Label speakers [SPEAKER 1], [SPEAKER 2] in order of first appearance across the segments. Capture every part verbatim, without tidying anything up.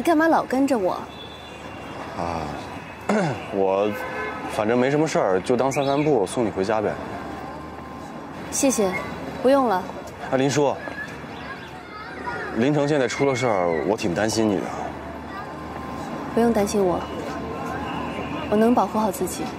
[SPEAKER 1] 干嘛老跟着我？
[SPEAKER 2] 啊，我反正没什么事儿，就当散散步，送你回家呗。
[SPEAKER 1] 谢谢，不用了。
[SPEAKER 2] 哎，林叔，林城现在出了事儿，我挺担心你的。
[SPEAKER 1] 不用担心我，我能保护好自己。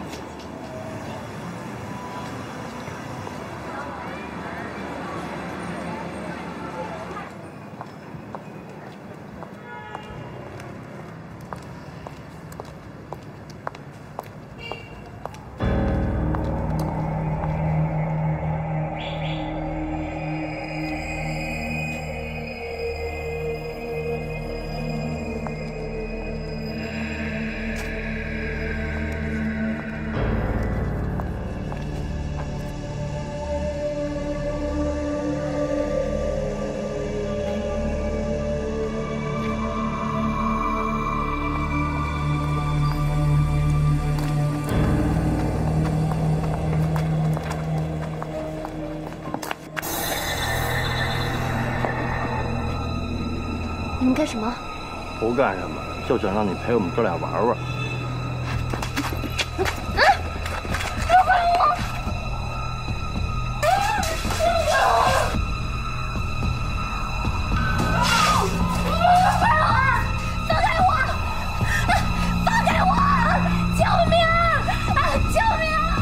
[SPEAKER 3] 你们干什么？
[SPEAKER 4] 不干什么，就想让你陪我们哥俩玩玩。
[SPEAKER 3] 啊！别管我！别管我！放开我！放开我！放开我！救命啊！救命啊！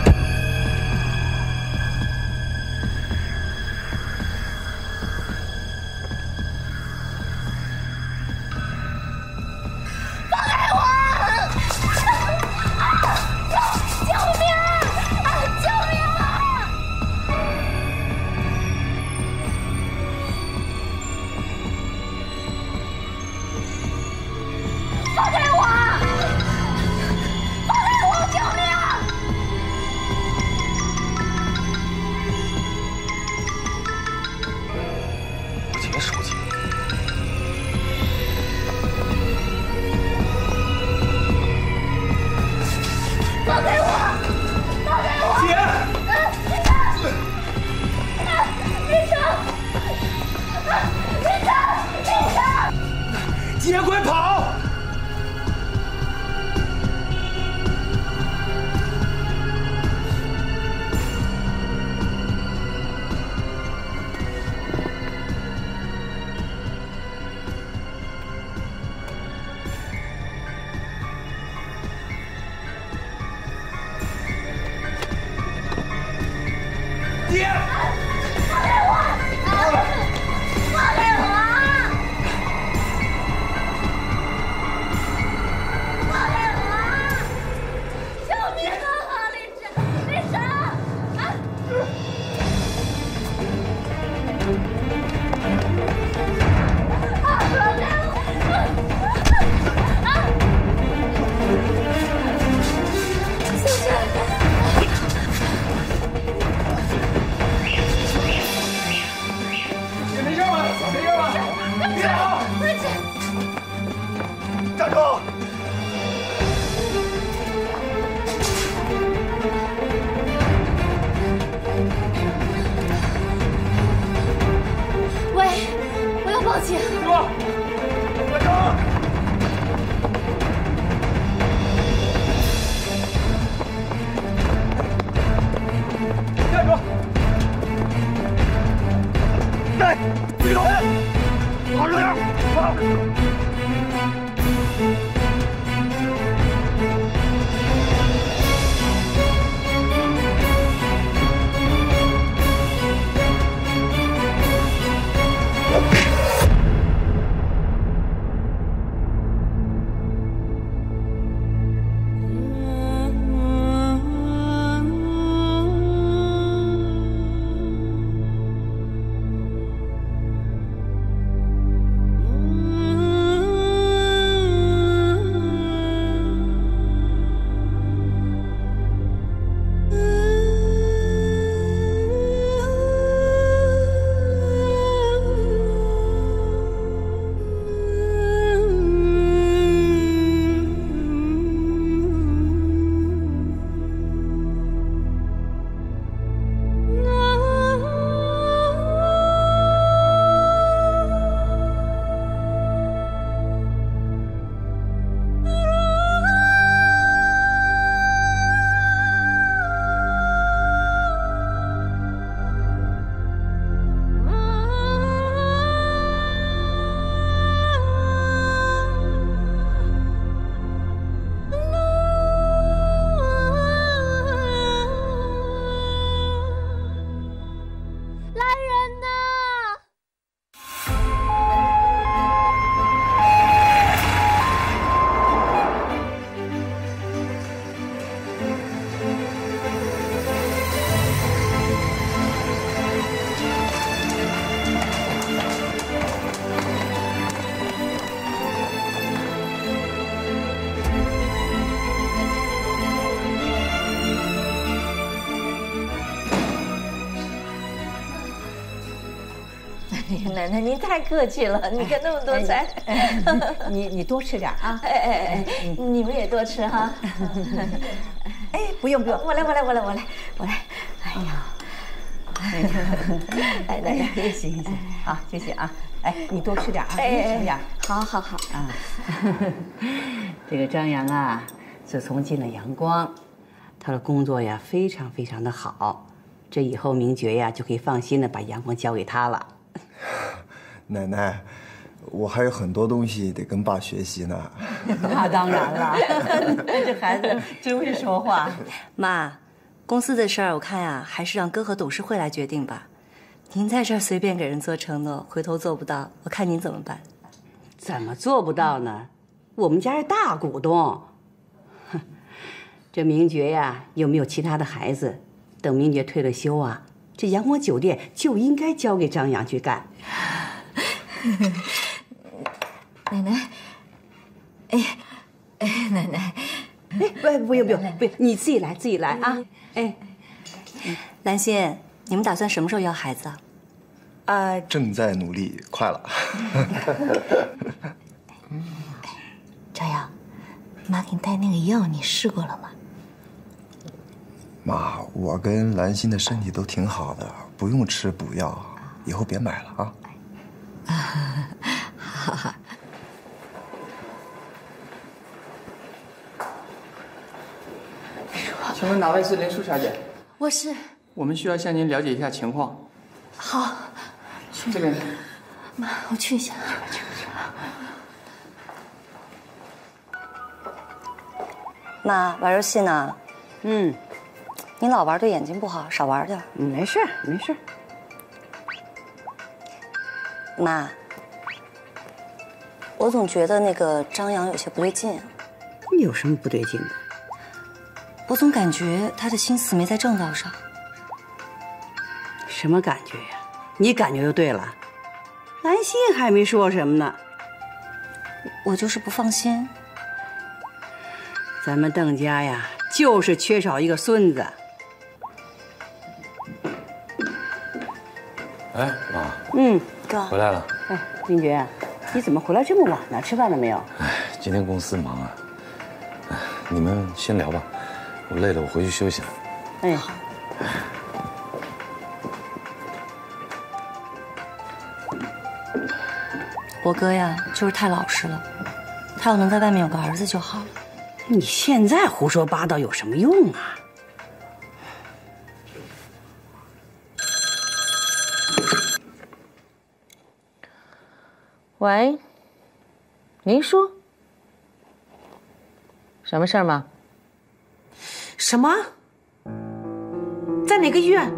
[SPEAKER 5] 姐，快跑！姐，放开我！放开我！
[SPEAKER 6] 呀，奶奶您太客气了，你看那么多菜，
[SPEAKER 7] 你你多吃点啊！
[SPEAKER 6] 哎哎哎，你们也多吃哈。
[SPEAKER 7] 哎，不用不用，
[SPEAKER 6] 我来我来我来我来我来。哎呀，哎奶奶，
[SPEAKER 7] 行行，好，谢谢啊。哎，你多吃点啊，多吃点。
[SPEAKER 6] 好好好
[SPEAKER 7] 啊。这个张扬啊，自从进了阳光，他的工作呀非常非常的好，这以后明觉呀就可以放心的把阳光交给他了。
[SPEAKER 8] 奶奶，我还有很多东西得跟爸学习呢。
[SPEAKER 7] 那当然了，这孩子真会说话。
[SPEAKER 1] 妈，公司的事儿我看呀，还是让哥和董事会来决定吧。您在这儿随便给人做承诺，回头做不到，我看您怎么办？
[SPEAKER 7] 怎么做不到呢？我们家是大股东。哼，这明觉呀，又没有其他的孩子，等明觉退了休啊，这阳光酒店就应该交给张扬去干。
[SPEAKER 6] 奶奶，哎，哎，奶奶，
[SPEAKER 7] 哎，不，不用，不用，不用，你自己来，自己来啊！哎，
[SPEAKER 1] 兰心，你们打算什么时候要孩子啊？
[SPEAKER 8] 啊，正在努力，快了。
[SPEAKER 6] 张扬，妈给你带那个药，你试过了吗？
[SPEAKER 8] 妈，我跟兰心的身体都挺好的，不用吃补药，以后别买了啊。
[SPEAKER 6] 啊，好好。
[SPEAKER 9] 请问哪位是林淑小姐？
[SPEAKER 1] 我是。
[SPEAKER 9] 我们需要向您了解一下情况。
[SPEAKER 1] 好。
[SPEAKER 9] 这边。
[SPEAKER 1] 妈，我去一下。妈，玩游戏呢？
[SPEAKER 7] 嗯。
[SPEAKER 1] 你老玩对眼睛不好，少玩点。
[SPEAKER 7] 嗯，没事没事。
[SPEAKER 1] 妈，我总觉得那个张扬有些不对劲。
[SPEAKER 7] 有什么不对劲的？
[SPEAKER 1] 我总感觉他的心思没在正道上。
[SPEAKER 7] 什么感觉呀？你感觉就对了。兰心还没说什么呢。
[SPEAKER 1] 我就是不放心。
[SPEAKER 7] 咱们邓家呀，就是缺少一个孙子。
[SPEAKER 2] 哎，妈。
[SPEAKER 1] 嗯，哥。
[SPEAKER 2] 回来了。
[SPEAKER 7] 哎，明觉，你怎么回来这么晚呢？吃饭了没有？
[SPEAKER 2] 哎，今天公司忙啊。哎，你们先聊吧，我累了，我回去休息了。
[SPEAKER 7] 哎。
[SPEAKER 1] 我哥呀，就是太老实了，他要能在外面有个儿子就好了。
[SPEAKER 7] 你现在胡说八道有什么用啊？
[SPEAKER 6] 喂，林叔，什么事儿吗？
[SPEAKER 10] 什么？在哪个医院？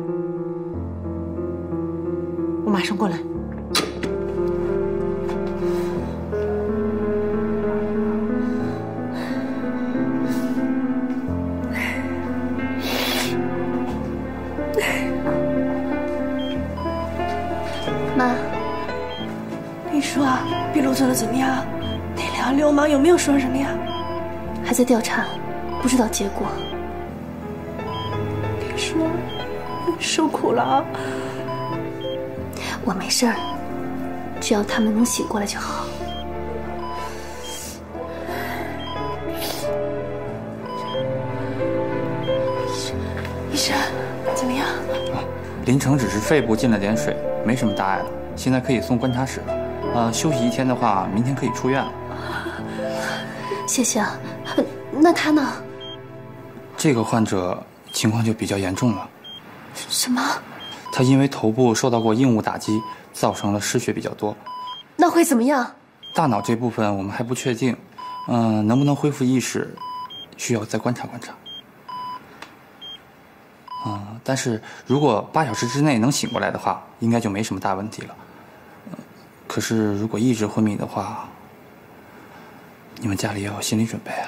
[SPEAKER 10] 我马上过来。
[SPEAKER 1] 妈，
[SPEAKER 10] 你说啊，笔录做的怎么样？那两个流氓有没有说什么呀？
[SPEAKER 1] 还在调查，不知道结果。
[SPEAKER 10] 你说，你受苦了啊！
[SPEAKER 1] 我没事儿，只要他们能醒过来就好。
[SPEAKER 10] 医生，怎么样？
[SPEAKER 9] 林成只是肺部进了点水，没什么大碍了，现在可以送观察室了。呃，休息一天的话，明天可以出院了。
[SPEAKER 1] 谢谢啊。那他呢？
[SPEAKER 9] 这个患者情况就比较严重了。
[SPEAKER 1] 什么？
[SPEAKER 9] 他因为头部受到过硬物打击，造成了失血比较多。
[SPEAKER 1] 那会怎么样？
[SPEAKER 9] 大脑这部分我们还不确定，嗯、呃，能不能恢复意识，需要再观察观察。嗯、呃，但是如果八小时之内能醒过来的话，应该就没什么大问题了。呃、可是如果一直昏迷的话，你们家里要有心理准备啊。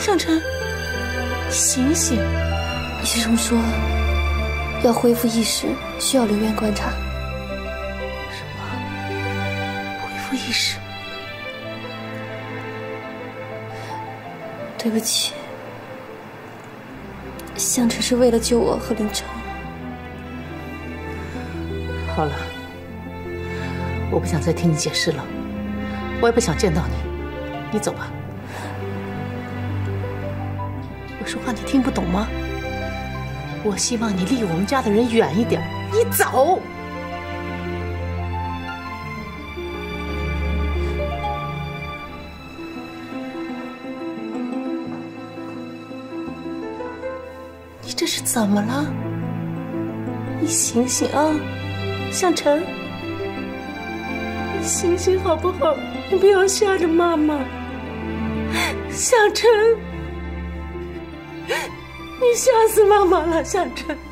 [SPEAKER 10] 向晨，醒醒！
[SPEAKER 3] 医生说，要恢复意识需要留院观察。
[SPEAKER 10] 什么？恢复意识？
[SPEAKER 3] 对不起，向晨是为了救我和林晨。
[SPEAKER 10] 好了，我不想再听你解释了，我也不想见到你，你走吧。我说话你听不懂吗？我希望你离我们家的人远一点，你走。你这是怎么了？你醒醒啊，向晨，你醒醒好不好？你不要吓着妈妈。向晨，你吓死妈妈了，向晨。